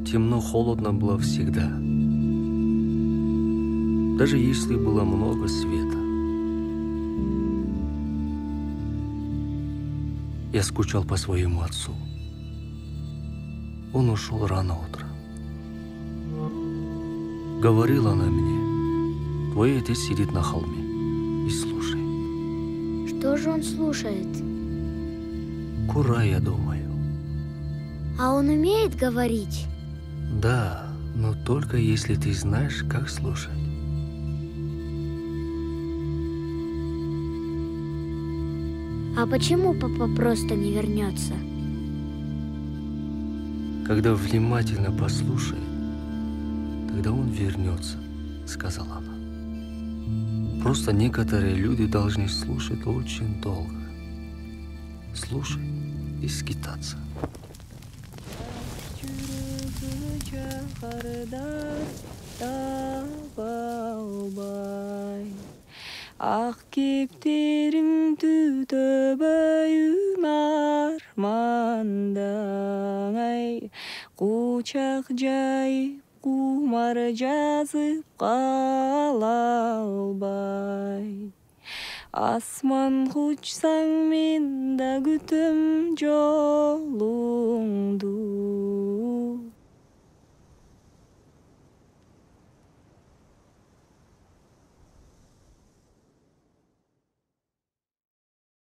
темно-холодно было всегда. Даже если было много света. Я скучал по своему отцу. Он ушел рано утром. Говорила она мне: твой отец сидит на холме и слушает. Что же он слушает? Кура, я думаю. А он умеет говорить? Да, но только если ты знаешь, как слушать. А почему папа просто не вернется? Когда внимательно послушает, тогда он вернется, сказала она. Просто некоторые люди должны слушать очень долго. Слушать и скитаться. Ақ кептерің түтібайын армандаң ай, құшақ жайып құмар жазып қала албай. Асман құшсаң мен да күтім жолыңды.